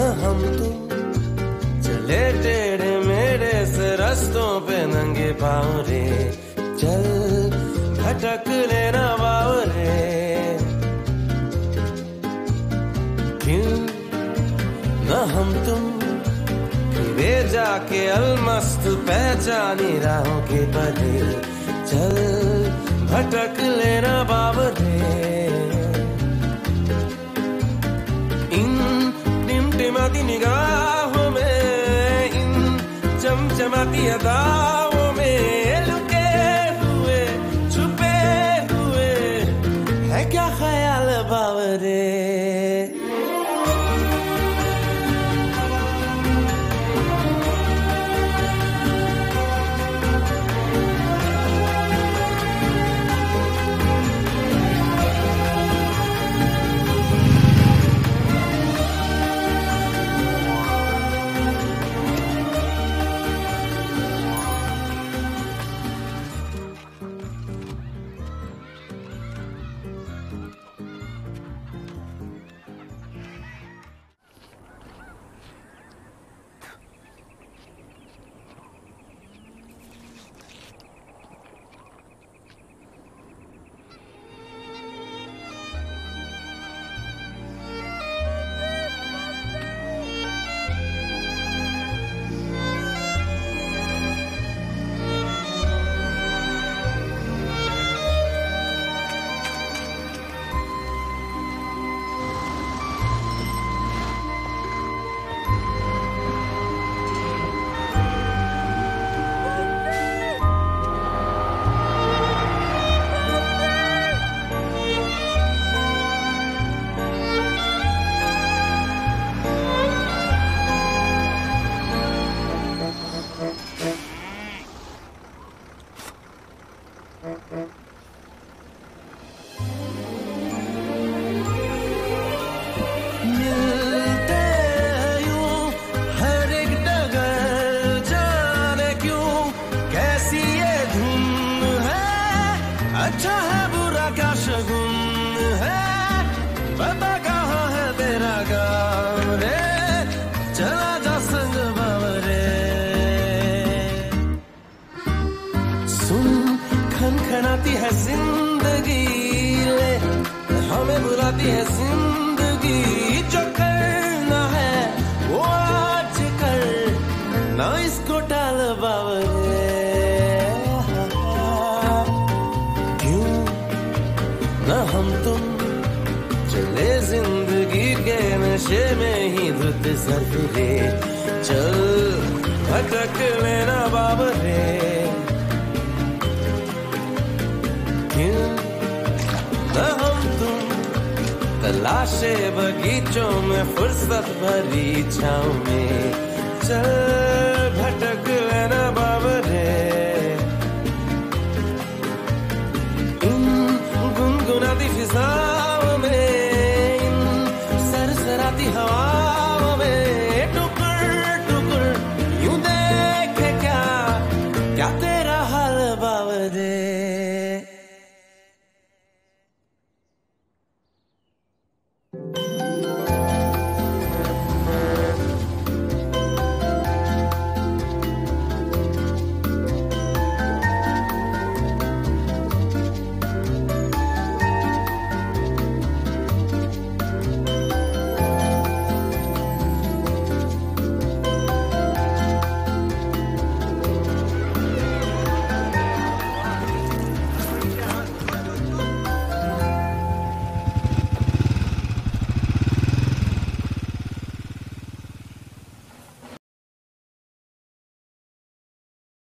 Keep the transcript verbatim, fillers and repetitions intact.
हम तुम चले टेढ़े मेढ़े से रस्तों पे नंगे पाँव रे, चल भटक लेना बाव रे। क्यों न हम तुम वे जाके अलमस्त पहचानी राहों के परे, चल भटक लेना बाव रे। इन टिमटिमाती निगाहों में, इन चमचमाती अदाओं में लुके हुए छुपे हुए है क्या ख्याल बावरे। तलाशे बगीचों में फुर्सत भरी छाँव में, चल